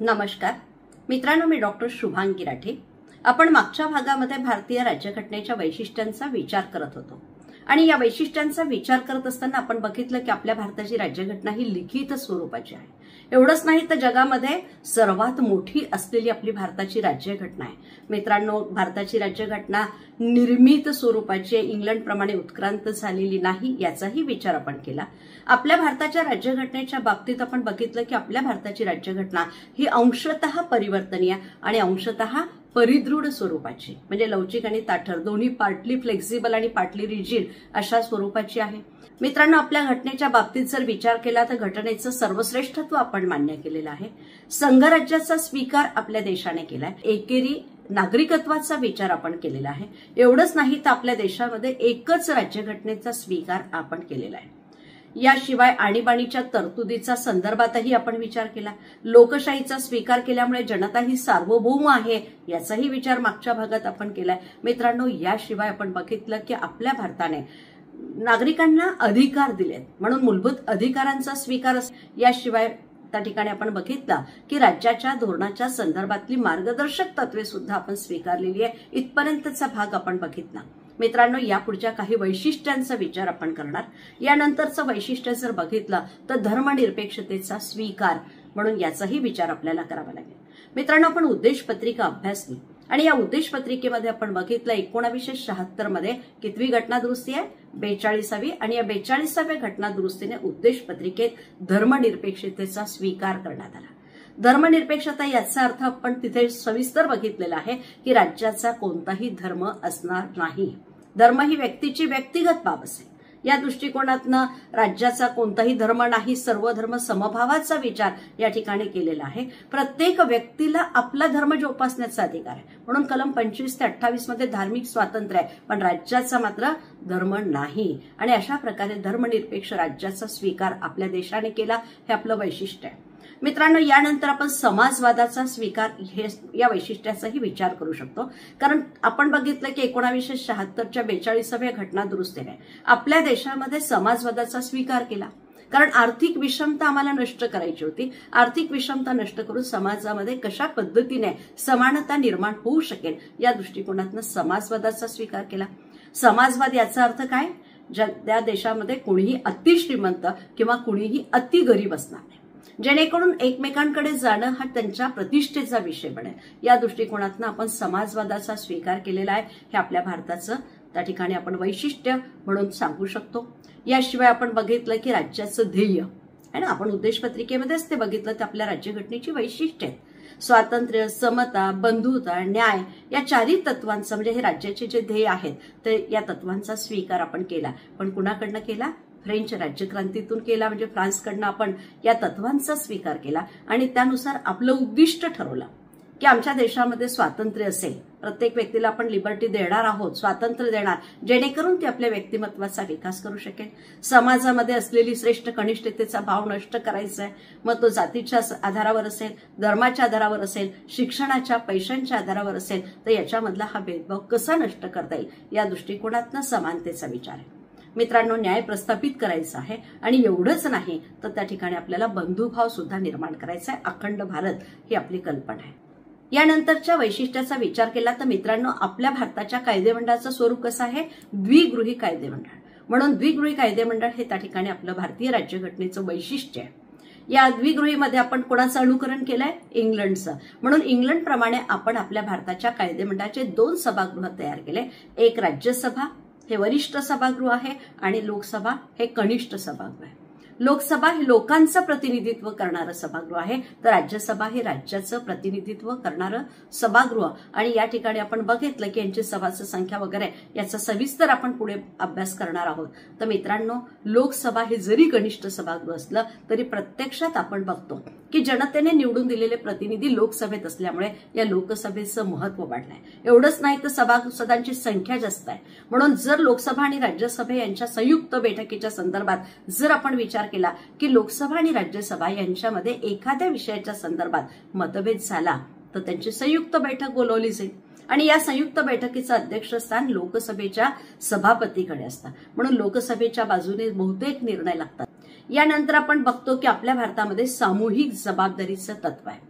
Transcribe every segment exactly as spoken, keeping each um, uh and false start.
नमस्कार मित्रांनो, मी डॉक्टर शुभांगी राठे। आपण मागच्या भागामध्ये भारतीय राज्यघटनेच्या वैशिष्ट्यांचा विचार करत होतो आणि या वैशिष्ट्यांचा विचार करत असताना आपण बघितलं की आपल्या भारताची राज्यघटना ही लिखित स्वरूपाची आहे। एवढंच नाही तर जगामध्ये सर्वात मोठी असलेली आपली भारताची राज्यघटना आहे। मित्रांनो, भारताची राज्यघटना निर्मित स्वरूपाची इंग्लंड प्रमाणे उत्क्रांत झालेली नाही याचाही विचार आपण केला। आपल्या भारताच्या राज्यघटनेच्या बाबतीत आपण बघितलं की आपल्या भारताची राज्यघटना ही अंशतः परिवर्तनीय आणि अंशतः परिदृढ स्वरूपाची, म्हणजे लवचिक आणि ताठर दोन्ही, पार्टली फ्लेक्झिबल आणि पार्टली रिजिड अशा स्वरूपाची आहे। मित्रांनो, आपल्या घटनेच्या बाबतीत जर विचार केला तर घटनेचं सर्वश्रेष्ठत्व आपण मान्य केलेलं आहे। संघराज्याचा स्वीकार आपल्या देशाने केलाय। एकेरी नागरिकत्वाचा विचार आपण केलेला आहे। एवढंच नाही तर आपल्या देशामध्ये एकच राज्यघटनेचा स्वीकार आपण केलेला आहे। याशिवाय आणीबाणीच्या तरतुदीचा संदर्भातही आपण विचार केला। लोकशाहीचा स्वीकार केल्यामुळे जनता ही सार्वभौम आहे याचाही विचार मागच्या भागात आपण केलाय। मित्रांनो, याशिवाय आपण बघितलं की आपल्या भारताने नागरिकांना अधिकार दिलेत, म्हणून मूलभूत अधिकारांचा स्वीकार। याशिवाय त्या ठिकाणी आपण बघितलं की राज्याच्या धोरणाच्या संदर्भातली मार्गदर्शक तत्वे सुद्धा आपण स्वीकारलेली आहे। इथपर्यंतचा भाग आपण बघितला। मित्रांनो, या पुढच्या काही वैशिष्ट्यांचा विचार आपण करणार। यानंतरचं वैशिष्ट्य जर बघितलं तर धर्मनिरपेक्षतेचा स्वीकार, म्हणून याचाही विचार आपल्याला करावा लागेल। मित्रांनो, आपण उद्देश पत्रिका अभ्यासली आणि या उद्देश पत्रिकेमध्ये आपण बघितलं एकोणावीसशे शहात्तर मध्ये कितवी घटना दुरुस्ती आहे? बेचाळीसावी। आणि या बेचाळीसाव्या घटना दुरुस्तीने उद्देश पत्रिकेत धर्मनिरपेक्षतेचा स्वीकार करण्यात आला। धर्मनिरपेक्षता याचा अर्थ आपण तिथे सविस्तर बघितलेला आहे की राज्याचा कोणताही धर्म असणार नाही। धर्म ही व्यक्तीची व्यक्तिगत बाब असेल। या दृष्टिकोनातनं राज्याचा कोणताही धर्म नाही, सर्व धर्म समभावाचा विचार या ठिकाणी केलेला आहे। प्रत्येक व्यक्तीला आपला धर्म जोपासण्याचा अधिकार आहे, म्हणून कलम पंचवीस ते अठ्ठावीस मध्ये धार्मिक स्वातंत्र्य आहे, पण राज्याचा मात्र धर्म नाही। आणि अशा प्रकारे धर्मनिरपेक्ष राज्याचा स्वीकार आपल्या देशाने केला, हे आपलं वैशिष्ट्य आहे। मित्रांनो, यानंतर आपण समाजवादाचा स्वीकार हे या वैशिष्ट्याचाही विचार करू शकतो, कारण आपण बघितलं की एकोणावीसशे शहात्तरच्या बेचाळीसाव्या घटना दुरुस्तीने आपल्या देशामध्ये समाजवादाचा स्वीकार केला, कारण आर्थिक विषमता आम्हाला नष्ट करायची होती। आर्थिक विषमता नष्ट करून समाजामध्ये कशा पद्धतीने समानता निर्माण होऊ शकेल या दृष्टिकोनातून समाजवादाचा स्वीकार केला। समाजवाद याचा अर्थ काय? ज्या देशामध्ये कुणीही अतिश्रीमंत किंवा कुणीही अति गरीब असणार नाही, जेणेकरून एकमेकांकडे जाणं हा त्यांच्या प्रतिष्ठेचा विषय बनेल। या दृष्टिकोनातून आपण समाजवादाचा स्वीकार केलेला आहे। हे आपल्या भारताचं त्या ठिकाणी आपण वैशिष्ट्य म्हणून सांगू शकतो। याशिवाय आपण बघितलं की राज्याचं ध्येय आहे ना, आपण उद्देश पत्रिकेमध्येच ते बघितलं तर आपल्या राज्यघटनेची वैशिष्ट्य आहेत। स्वातंत्र्य, समता, बंधुता, न्याय या चारही तत्वांचं, म्हणजे हे राज्याचे जे ध्येय आहेत ते या तत्वांचा स्वीकार आपण केला। पण कुणाकडनं केला? फ्रेंच राज्यक्रांतीतून केला, म्हणजे फ्रान्सकडनं आपण या तत्वांचा स्वीकार केला आणि त्यानुसार आपलं उद्दिष्ट ठरवलं की आमच्या देशामध्ये स्वातंत्र्य असेल, प्रत्येक व्यक्तीला आपण लिबर्टी देणार आहोत, स्वातंत्र्य देणार, जेणेकरून ती आपल्या व्यक्तिमत्वाचा विकास करू शकेल। समाजामध्ये असलेली श्रेष्ठ कनिष्ठतेचा भाव नष्ट करायचा आहे, मग तो जातीच्या आधारावर असेल, धर्माच्या आधारावर असेल, शिक्षणाच्या पैशांच्या आधारावर असेल, तर याच्यामधला हा भेदभाव कसा नष्ट करता येईल या दृष्टिकोनातनं समानतेचा विचार आहे। मित्रांनो, न्याय प्रस्थापित करायचा आहे आणि एवढंच नाही तर त्या ठिकाणी आपल्याला बंधुभाव सुद्धा निर्माण करायचा आहे। अखंड भारत ही आपली कल्पना आहे। यानंतरच्या वैशिष्ट्याचा विचार केला तर मित्रांनो, आपल्या भारताच्या कायदेमंडळाचं स्वरूप कसं आहे? द्विगृही कायदेमंडळ, म्हणून द्विगृही कायदेमंडळ हे त्या ठिकाणी आपलं भारतीय राज्यघटनेचं वैशिष्ट्य आहे। या द्विगृहीमध्ये आपण कोणाचं अनुकरण केलंय? इंग्लंडचं, म्हणून इंग्लंड प्रमाणे आपण आपल्या भारताच्या कायदेमंडळाचे दोन सभागृह तयार केले। एक राज्यसभा हे वरिष्ठ सभागृह आहे आणि लोकसभा हे कनिष्ठ सभागृह आहे। लोकसभा हे लोकांचं प्रतिनिधित्व करणारं सभागृह आहे, तर राज्यसभा हे राज्याचं प्रतिनिधित्व करणारं सभागृह। आणि या ठिकाणी आपण बघितलं की यांची सभासद संख्या वगैरे याचा सविस्तर आपण पुढे अभ्यास करणार आहोत। तर मित्रांनो, लोकसभा हे जरी कनिष्ठ सभागृह असलं तरी प्रत्यक्षात आपण बघतो की जनतेने निवडून दिलेले प्रतिनिधी लोकसभेत असल्यामुळे या लोकसभेचं महत्व वाढलंय। एवढंच नाही तर सभासदांची संख्या जास्त आहे, म्हणून जर लोकसभा आणि राज्यसभा यांच्या संयुक्त बैठकीच्या संदर्भात जर आपण विचार केला की लोकसभा आणि राज्यसभा यांच्यामध्ये एखाद्या विषयाच्या संदर्भात मतभेद झाला तर त्यांची संयुक्त बैठक बोलवली जाईल आणि या संयुक्त बैठकीचं अध्यक्षस्थान लोकसभेच्या सभापतीकडे असतं, म्हणून लोकसभेच्या बाजूने बहुतेक निर्णय लागतात। यानंतर आपण बघतो की आपल्या भारतामध्ये सामूहिक जबाबदारीचं तत्व आहे,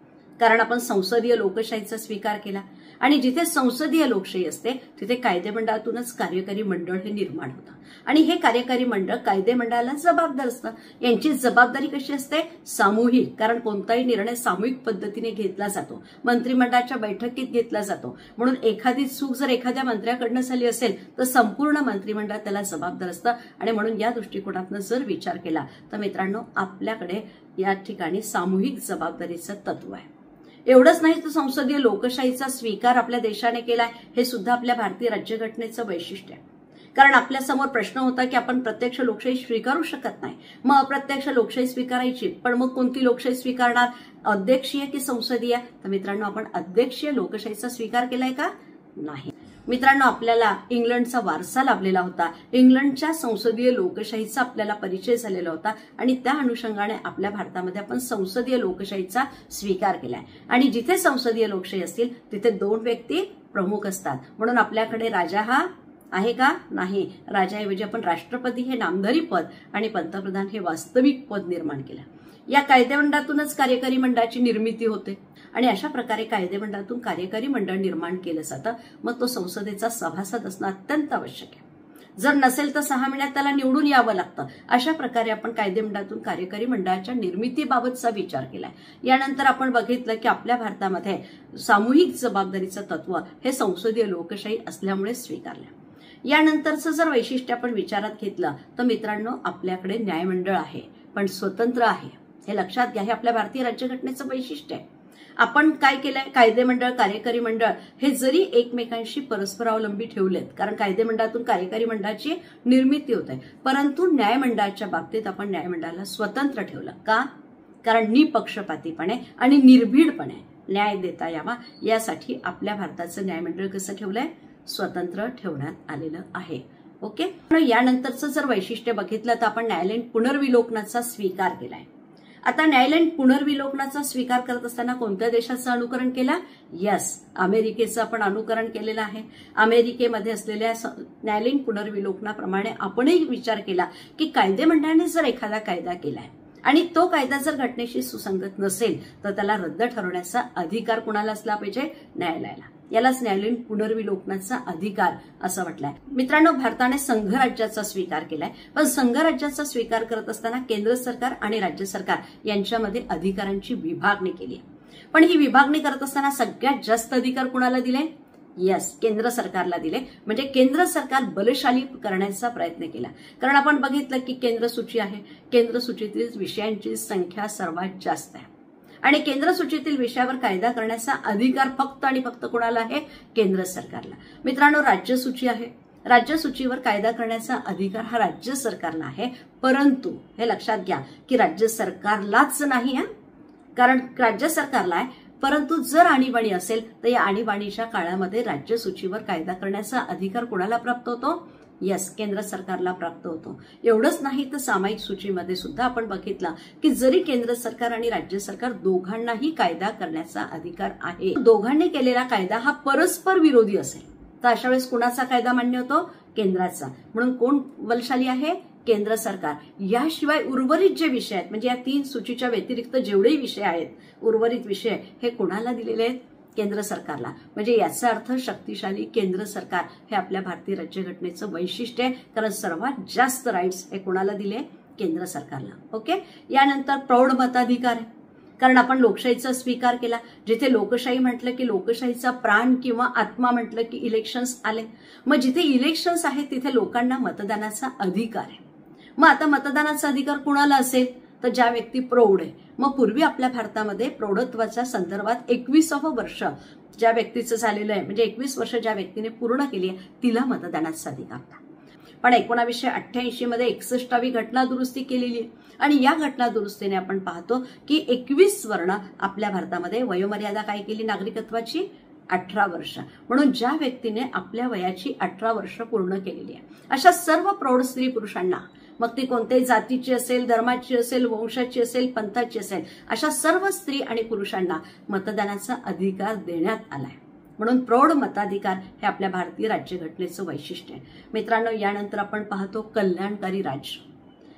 कारण आपण संसदीय लोकशाहीचा स्वीकार केला आणि जिथे संसदीय लोकशाही असते तिथे कायदेमंडळातूनच कार्यकारी मंडळ हे निर्माण होतं आणि हे कार्यकारी मंडळ कायदेमंडळाला जबाबदार असतं. यांची जबाबदारी कशी असते? सामूहिक, कारण कोणताही निर्णय सामूहिक पद्धतीने घेतला जातो, मंत्रिमंडळाच्या बैठकीत घेतला जातो. म्हणून एखादी चूक जर एखाद्या मंत्र्याकडनं झाली असेल तर संपूर्ण मंत्रिमंडळ त्याला जबाबदार असतं आणि म्हणून या दृष्टिकोनातून जर विचार केला तर मित्रांनो आपल्याकडे या ठिकाणी सामूहिक जबाबदारीचं तत्व आहे. एवढंच नाही तर संसदीय लोकशाहीचा स्वीकार आपल्या देशाने केलाय हे सुद्धा आपल्या भारतीय राज्यघटनेचं वैशिष्ट्य आहे. कारण आपल्या समोर प्रश्न होता की आपण प्रत्यक्ष लोकशाही स्वीकारू शकत नाही, मग अप्रत्यक्ष लोकशाही स्वीकारायची, पण मग कोणती लोकशाही स्वीकारणार, अध्यक्षीय की संसदीय? तर मित्रांनो आपण अध्यक्षीय लोकशाहीचा स्वीकार केलाय का? नाही. मित्रांनो आपल्याला इंग्लंडचा वारसा लाभलेला होता, इंग्लंडच्या संसदीय लोकशाहीचा आपल्याला परिचय झालेला होता आणि त्या अनुषंगाने आपल्या भारतामध्ये आपण संसदीय लोकशाहीचा स्वीकार केलाय. आणि जिथे संसदीय लोकशाही असतील तिथे दोन व्यक्ती प्रमुख असतात, म्हणून आपल्याकडे राजा हा आहे का? नाही. राजाऐवजी आपण राष्ट्रपती हे नामधारी पद आणि पंतप्रधान हे वास्तविक पद निर्माण केलं. या कायदेमंडळातूनच कार्यकारी मंडळाची निर्मिती होते आणि अशा प्रकारे कायदेमंडळातून कार्यकारी मंडळ निर्माण केलं जातं. मग तो संसदेचा सभासद असणं अत्यंत आवश्यक आहे. जर नसेल तर सहा महिन्यात त्याला निवडून यावं लागतं. अशा प्रकारे आपण कायदेमंडळातून कार्यकारी मंडळाच्या निर्मितीबाबतचा विचार केलाय. यानंतर आपण बघितलं की आपल्या भारतामध्ये सामूहिक जबाबदारीचं तत्व हे संसदीय लोकशाही असल्यामुळे स्वीकारलं. यानंतरचं जर वैशिष्ट्य आपण विचारात घेतलं तर मित्रांनो आपल्याकडे न्यायमंडळ आहे पण स्वतंत्र आहे. हे लक्षात घ्या, हे आपल्या भारतीय राज्यघटनेचं वैशिष्ट्य आहे. आपण काय केलंय, कायदेमंडळ कार्यकारी मंडळ हे जरी एकमेकांशी परस्परावलंबी ठेवलेत, कारण कायदेमंडळातून कार्यकारी मंडळाची निर्मिती होते, परंतु न्यायमंडळाच्या बाबतीत आपण न्यायमंडळाला स्वतंत्र ठेवलं. का? कारण निपक्षपातीपणे आणि निर्भीडपणे न्याय देता यावा यासाठी आपल्या भारताचं न्यायमंडळ कसं ठेवलंय? स्वतंत्र ठेवण्यात आलेलं आहे. ओके. यानंतरचं जर वैशिष्ट्य बघितलं तर आपण न्यायालयीन पुनर्विलोकनाचा स्वीकार केलाय. आता न्यायालयीन पुनर्विलोकनाचा स्वीकार करत असताना कोणत्या देशाचं अनुकरण केलं? यस, अमेरिकेचं आपण अनुकरण केलेलं आहे. अमेरिकेमध्ये असलेल्या न्यायालयीन पुनर्विलोकनाप्रमाणे आपणही विचार केला की कायदेमंडळाने जर एखादा कायदा केलाय आणि तो कायदा जर घटनेशी सुसंगत नसेल तर त्याला रद्द ठरवण्याचा अधिकार कुणाला असला पाहिजे? न्यायालयाला. यालाच न्यायालयीन पुनर्विलोकनाचा अधिकार असं म्हटलंय. मित्रांनो भारताने संघराज्याचा स्वीकार केलाय, पण संघराज्याचा स्वीकार करत असताना केंद्र सरकार आणि राज्य सरकार यांच्यामध्ये अधिकारांची विभागणी केली आहे. पण ही विभागणी करत असताना सगळ्यात जास्त अधिकार कुणाला दिले? यस, केंद्र सरकारला दिले. म्हणजे केंद्र सरकार बलशाली करण्याचा प्रयत्न केला. कारण आपण बघितलं की केंद्र सूची आहे, केंद्र सूचीतील विषयांची संख्या सर्वात जास्त आहे आणि केंद्र सूचीतील विषयावर कायदा करण्याचा अधिकार फक्त आणि फक्त कोणाला आहे? केंद्र सरकारला. मित्रांनो राज्य सूची आहे, राज्य सूचीवर कायदा करण्याचा अधिकार हा राज्य सरकारला आहे, परंतु हे लक्षात घ्या की राज्य सरकारलाच नाही आहे, कारण राज्य सरकारला आहे, परंतु जर आणीबाणी असेल तर या आणीबाणीच्या काळामध्ये राज्य सूचीवर कायदा करण्याचा अधिकार कोणाला प्राप्त होतो? यस, केंद्र सरकारला प्राप्त होतो. एवढंच नाही तर सामायिक सूचीमध्ये सुद्धा आपण बघितलं की जरी केंद्र सरकार आणि राज्य सरकार दोघांनाही कायदा करण्याचा अधिकार आहे, दोघांनी केलेला कायदा हा परस्पर विरोधी असेल तर अशा वेळेस कुणाचा कायदा मान्य होतो? केंद्राचा. म्हणून कोण बलशाली आहे? केंद्र सरकार. याशिवाय उर्वरित जे विषय आहेत, म्हणजे या तीन सूचीच्या व्यतिरिक्त जेवढेही विषय आहेत, उर्वरित विषय हे कोणाला दिलेले आहेत? केंद्र सरकारला. म्हणजे याचा अर्थ शक्तिशाली केंद्र सरकार हे आपल्या भारतीय राज्यघटनेचं वैशिष्ट्य आहे, कारण सर्वात जास्त राईट्स हे कोणाला दिले? केंद्र सरकारला. ओके. यानंतर प्रौढ मताधिकार आहे, कारण आपण लोकशाहीचा स्वीकार केला. जिथे लोकशाही म्हटलं की लोकशाहीचा प्राण किंवा आत्मा म्हटलं की इलेक्शन्स आले. मग जिथे इलेक्शन्स आहेत तिथे लोकांना मतदानाचा अधिकार आहे. मग आता मतदानाचा अधिकार कुणाला असेल? तर ज्या व्यक्ती प्रौढ आहे. मग पूर्वी आपल्या भारतामध्ये प्रौढत्वाच्या संदर्भात एकविसावं वर्ष ज्या व्यक्तीचं झालेलं आहे, म्हणजे एकवीस वर्ष ज्या व्यक्तीने पूर्ण केली आहे तिला मतदानाचा अधिकार होता. पण एकोणावीसशे अठ्ठ्याऐंशी मध्ये एकसष्टावी घटना दुरुस्ती केलेली आहे आणि या घटना दुरुस्तीने आपण पाहतो की एकवीस वर्ण आपल्या भारतामध्ये वयोमर्यादा काय केली नागरिकत्वाची? अठरा वर्ष. म्हणून ज्या व्यक्तीने आपल्या वयाची अठरा वर्ष पूर्ण केलेली आहे अशा सर्व प्रौढ स्त्री पुरुषांना, मग ती कोणत्याही जातीची असेल, धर्माची असेल, वंशाची असेल, पंथाची असेल, अशा सर्व स्त्री आणि पुरुषांना मतदानाचा अधिकार देण्यात आलाय. म्हणून प्रौढ मताधिकार हे आपल्या भारतीय राज्यघटनेचं वैशिष्ट्य आहे. मित्रांनो यानंतर आपण पाहतो कल्याणकारी राज्य.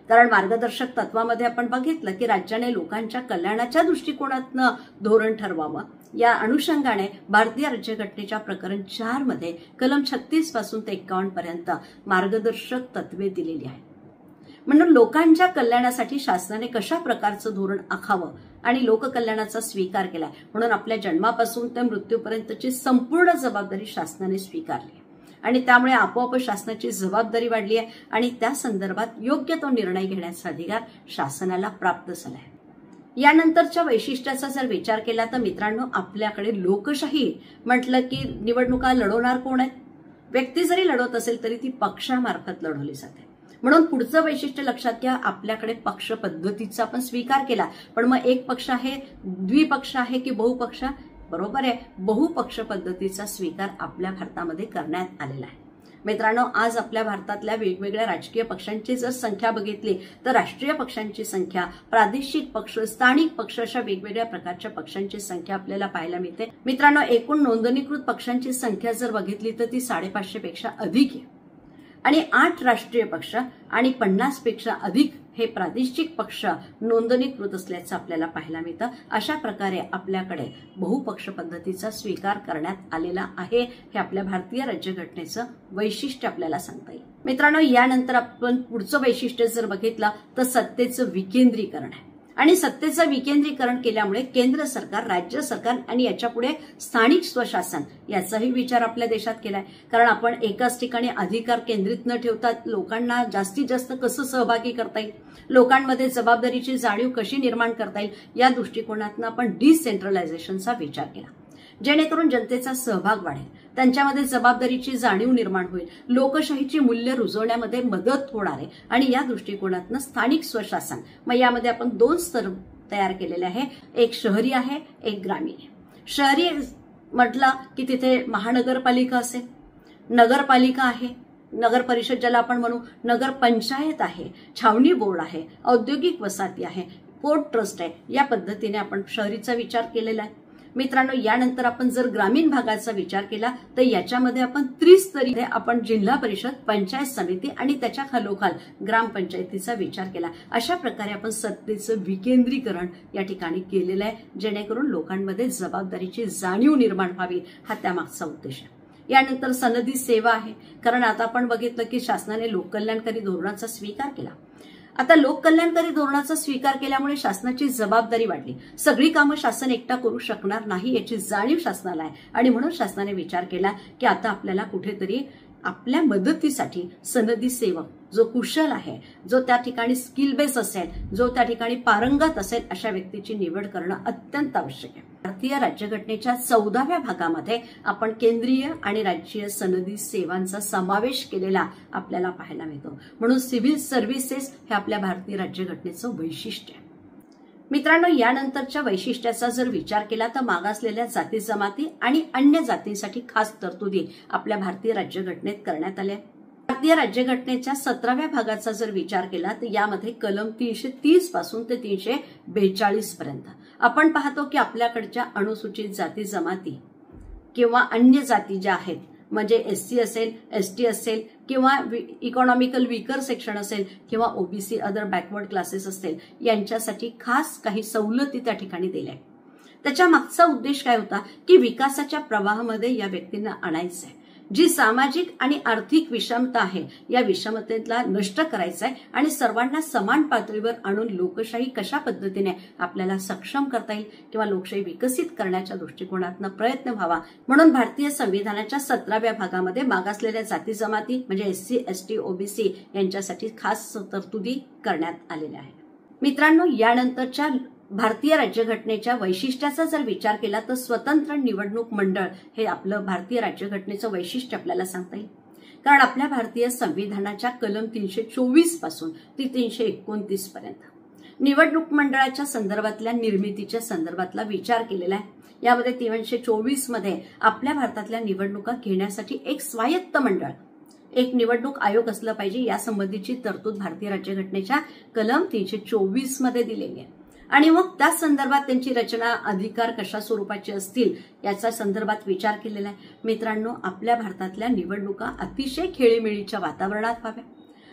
कारण मार्गदर्शक तत्वामध्ये आपण बघितलं की राज्याने लोकांच्या कल्याणाच्या दृष्टिकोनातनं धोरण ठरवावं. या अनुषंगाने भारतीय राज्यघटनेच्या प्रकरण चार मध्ये कलम छत्तीस पासून ते एक्कावन्न पर्यंत मार्गदर्शक तत्वे दिलेली आहेत. म्हणून लोकांच्या कल्याणासाठी शासनाने कशा प्रकारचं धोरण आखावं आणि लोककल्याणाचा स्वीकार केलाय. म्हणून आपल्या जन्मापासून ते मृत्यूपर्यंतची संपूर्ण जबाबदारी शासनाने स्वीकारली आणि त्यामुळे आपोआप शासनाची जबाबदारी वाढली आहे आणि त्या संदर्भात योग्य तो निर्णय घेण्याचा अधिकार शासनाला प्राप्त झाला आहे. यानंतरच्या वैशिष्ट्याचा जर विचार केला तर मित्रांनो, आपल्याकडे लोकशाही म्हटलं की निवडणुका लढवणार कोण आहेत? व्यक्ती जरी लढवत असेल तरी ती पक्षामार्फत लढवली जाते. म्हणून पुढचं वैशिष्ट्य लक्षात घ्या, आपल्याकडे पक्ष पद्धतीचा आपण स्वीकार केला. पण मग एक पक्ष आहे, द्विपक्ष आहे की बहुपक्ष? बरोबर आहे, बहुपक्ष पद्धतीचा स्वीकार आपल्या भारतामध्ये करण्यात आलेला आहे. मित्रांनो, आज आपल्या भारतातल्या वेगवेगळ्या राजकीय पक्षांची जर संख्या बघितली तर राष्ट्रीय पक्षांची संख्या, प्रादेशिक पक्ष, स्थानिक पक्ष अशा वेगवेगळ्या प्रकारच्या पक्षांची संख्या आपल्याला पाहायला मिळते. मित्रांनो, एकूण नोंदणीकृत पक्षांची संख्या जर बघितली तर ती साडेपाचशे पेक्षा अधिक आहे आणि आठ राष्ट्रीय पक्ष आणि पन्नास पेक्षा अधिक हे प्रादेशिक पक्ष नोंदणीकृत असल्याचं आपल्याला पाहायला मिळतं. अशा प्रकारे आपल्याकडे बहुपक्ष पद्धतीचा स्वीकार करण्यात आलेला आहे. हे आपल्या भारतीय राज्यघटनेचं वैशिष्ट्य आपल्याला सांगता येईल. मित्रांनो, यानंतर आपण पुढचं वैशिष्ट्य जर बघितलं तर सत्तेचं विकेंद्रीकरण आहे आणि सत्तेचं विकेंद्रीकरण केल्यामुळे केंद्र सरकार, राज्य सरकार आणि याच्यापुढे स्थानिक स्वशासन याचाही विचार आपल्या देशात केलाय. कारण आपण एकाच ठिकाणी अधिकार केंद्रित न ठेवता लोकांना जास्तीत जास्त कसं सहभागी करता येईल, लोकांमध्ये जबाबदारीची जाणीव कशी निर्माण करता येईल या दृष्टिकोनातून आपण डिसेंट्रलायझेशनचा विचार केला. जेणेकरून जनतेचा सहभाग वाढेल, त्यांच्यामध्ये जबाबदारीची जाणीव निर्माण होईल, लोकशाहीची मूल्य रुजवण्यामध्ये मदत होणार आहे आणि या दृष्टिकोनातून स्थानिक स्वशासन, मग यामध्ये आपण दोन स्तर तयार केलेले आहे. एक शहरी आहे, एक ग्रामीण आहे. शहरी म्हटलं की तिथे महानगरपालिका असेल, नगरपालिका आहे, नगर परिषद ज्याला आपण म्हणू, नगर पंचायत आहे, छावणी बोर्ड आहे, औद्योगिक वसाहती आहे, पोर्ट ट्रस्ट आहे. या पद्धतीने आपण शहरीचा विचार केलेला आहे. मित्रांनो, यानंतर आपण जर ग्रामीण भागाचा विचार केला तर याच्यामध्ये आपण त्रिस्तरीय आपण जिल्हा परिषद, पंचायत समिती आणि त्याच्या खालोखाल ग्रामपंचायतीचा विचार केला. अशा प्रकारे आपण सत्तेचं विकेंद्रीकरण या ठिकाणी केलेलं आहे, जेणेकरून लोकांमध्ये जबाबदारीची जाणीव निर्माण व्हावी, हा त्यामागचा उद्देश आहे. यानंतर सनदी सेवा आहे, कारण आता आपण बघितलं की शासनाने लोककल्याणकारी धोरणाचा स्वीकार केला. आता लोककल्याणकारी धोरणाचा स्वीकार केल्यामुळे शासनाची जबाबदारी वाढली. सगळी कामं शासन एकटा करू शकणार नाही याची जाणीव शासनाला आहे आणि म्हणून शासनाने विचार केला की आता आपल्याला कुठेतरी आपल्या मदतीसाठी सनदी सेवक, जो कुशल आहे, जो त्या ठिकाणी स्किल बेस असेल, जो त्या ठिकाणी पारंगत असेल, अशा व्यक्तीची निवड करणं अत्यंत आवश्यक आहे. भारतीय राज्यघटनेच्या चौदाव्या भागामध्ये आपण केंद्रीय आणि राज्य सनदी सेवांचा समावेश केलेला आपल्याला पाहायला मिळतो. म्हणून सिव्हिल सर्व्हिसेस हे आपल्या भारतीय राज्यघटनेचं वैशिष्ट्य आहे. मित्रांनो, यानंतरच्या वैशिष्ट्याचा जर विचार केला तर मागासलेल्या जाती जमाती आणि अन्य जातींसाठी खास तरतुदी आपल्या भारतीय राज्यघटनेत करण्यात आल्या. भारतीय राज्यघटनेच्या सतराव्या भागाचा जर विचार केला तर यामध्ये कलम तीनशे तीस पासून ते तीनशे बेचाळीस पर्यंत आपण पाहतो की आपल्याकडच्या अनुसूचित जाती जमाती किंवा अन्य जाती ज्या आहेत, म्हणजे एससी असेल, एसटी असेल किंवा इकॉनॉमिकल वीकर सेक्शन असेल किंवा ओबीसी अदर बॅकवर्ड क्लासेस असतील, यांच्यासाठी खास काही सवलती त्या ठिकाणी दिल्या. त्याच्या मागचा उद्देश काय होता की विकासाच्या प्रवाहामध्ये या व्यक्तींना आणायचं आहे. जी सामाजिक आणि आर्थिक विषमता आहे या विषमतेला नष्ट करायचं आहे आणि सर्वांना समान पातळीवर आणून लोकशाही कशा पद्धतीने आपल्याला सक्षम करता येईल किंवा लोकशाही विकसित करण्याच्या दृष्टिकोनातून प्रयत्न व्हावा, म्हणून भारतीय संविधानाच्या सतराव्या भागामध्ये मागासलेल्या जाती जमाती म्हणजे एससी, एसटी, ओबीसी यांच्यासाठी खास तरतुदी करण्यात आलेल्या आहेत. मित्रांनो, यानंतरच्या भारतीय राज्यघटनेच्या वैशिष्ट्याचा जर विचार केला तर स्वतंत्र निवडणूक मंडळ हे आपलं भारतीय राज्यघटनेचं वैशिष्ट्य आपल्याला सांगता येईल. कारण आपल्या भारतीय संविधानाच्या कलम तीनशे चोवीस पासून ते तीनशे एकोणतीस पर्यंत निवडणूक मंडळाच्या संदर्भातल्या निर्मितीच्या संदर्भातला विचार केलेला आहे. यामध्ये तीनशे चोवीस मध्ये आपल्या भारतातल्या निवडणुका घेण्यासाठी एक स्वायत्त मंडळ, एक निवडणूक आयोग असलं पाहिजे यासंबंधीची तरतूद भारतीय राज्यघटनेच्या कलम तीनशे चोवीस मध्ये दिलेली आहे. आणि मग त्या संदर्भात त्यांची रचना, अधिकार कशा स्वरूपाचे असतील याचा संदर्भात विचार केलेला आहे. मित्रांनो, आपल्या भारतातल्या निवडणुका अतिशय खेळीमेळीच्या वातावरणात व्हाव्या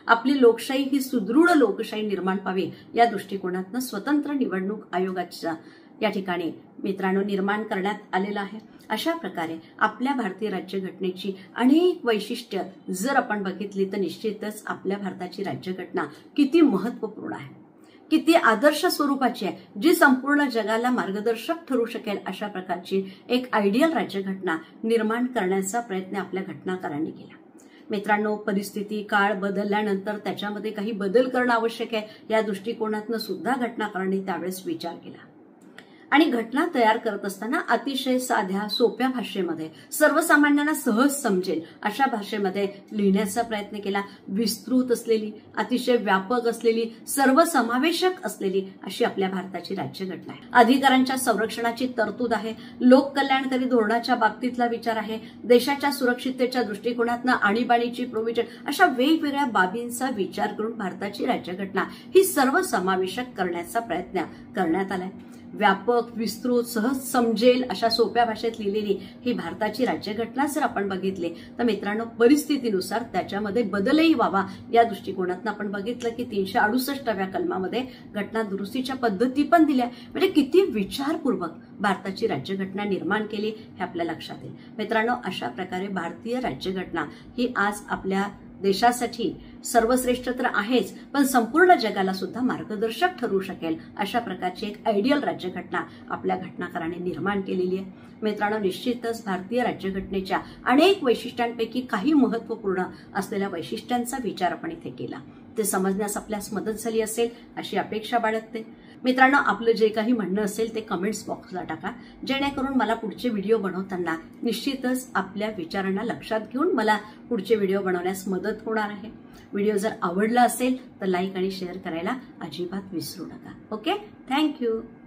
आपली लोकशाही ही सुदृढ लोकशाही निर्माण पावी या दृष्टिकोनातून स्वतंत्र निवडणूक आयोगाच्या या ठिकाणी मित्रांनो निर्माण करण्यात आलेला आहे। अशा प्रकारे आपल्या भारतीय राज्यघटनेची अनेक वैशिष्ट्य जर आपण बघितली तर निश्चितच आपल्या भारताची राज्यघटना किती महत्त्वपूर्ण आहे, किती आदर्श स्वरूपाची आहे, जी संपूर्ण जगाला मार्गदर्शक ठरू शकेल अशा प्रकारची एक आयडियल राज्यघटना निर्माण करण्याचा प्रयत्न आपल्या घटनाकारांनी केला। मित्रांनो, परिस्थिती काळ बदलल्यानंतर त्याच्यामध्ये काही बदल करणं आवश्यक आहे या दृष्टिकोनातून सुद्धा घटनाकारांनी त्यावेळेस विचार केला आणि घटना तयार करत असताना अतिशय साध्या सोप्या भाषेमध्ये सर्वसामान्यांना सहज समजेल अशा भाषेमध्ये लिहिण्याचा प्रयत्न केला। विस्तृत असलेली, अतिशय व्यापक असलेली, सर्वसमावेशक असलेली अशी आपल्या भारताची राज्यघटना आहे। अधिकारांच्या संरक्षणाची तरतूद आहे, लोककल्याणकारी धोरणाच्या बाबतीतला विचार आहे, देशाच्या सुरक्षिततेच्या दृष्टिकोनातून आणीबाणीची प्रोव्हिजन अशा वेगवेगळ्या बाबींचा विचार करून भारताची राज्यघटना ही सर्वसमावेशक करण्याचा प्रयत्न करण्यात आलाय। व्यापक, विस्तृत, सहज समजेल अशा सोप्या भाषेत लिहिलेली ही भारताची राज्यघटना जर आपण बघितली तर मित्रांनो परिस्थितीनुसार त्याच्यामध्ये बदलही व्हावा या दृष्टिकोनातून आपण बघितलं की तीनशे अडुसष्टाव्या कलमामध्ये घटना दुरुस्तीच्या पद्धती पण दिल्या, म्हणजे किती विचारपूर्वक भारताची राज्यघटना निर्माण केली हे आपल्या लक्षात येईल। मित्रांनो, अशा प्रकारे भारतीय राज्यघटना ही आज आपल्या देशासाठी सर्वश्रेष्ठ तर आहेच, पण संपूर्ण जगाला सुद्धा मार्गदर्शक ठरू शकेल अशा प्रकारची एक आयडियल राज्यघटना आपल्या घटनाकारांनी निर्माण केलेली आहे। मित्रांनो, निश्चितच भारतीय राज्यघटनेच्या अनेक वैशिष्ट्यांपैकी काही महत्त्वपूर्ण असलेल्या वैशिष्ट्यांचा विचार आपण इथे केला, ते समजण्यास आपल्यास मदत झाली असेल अशी अपेक्षा बाळगते। मित्रांनो, आपलं जे काही म्हणणं असेल ते कमेंट्स बॉक्सला टाका, जेणेकरून मला पुढचे व्हिडिओ बनवताना निश्चितच आपल्या विचारांना लक्षात घेऊन मला पुढचे व्हिडिओ बनवण्यास मदत होणार आहे। व्हिडिओ जर आवडला असेल तर लाईक आणि शेअर करायला अजिबात विसरू नका। Okay, thank you.